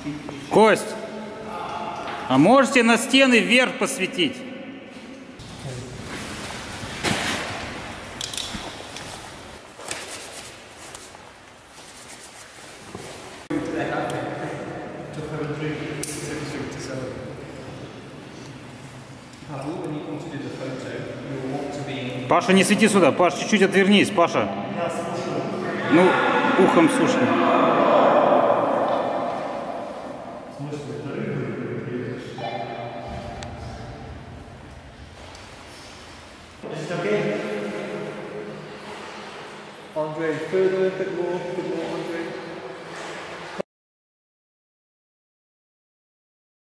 Кость, а можете на стены вверх посветить? Паша, не свети сюда. Паш, чуть-чуть отвернись, Паша. Ну, ухом слушай. Andre, further, a bit more.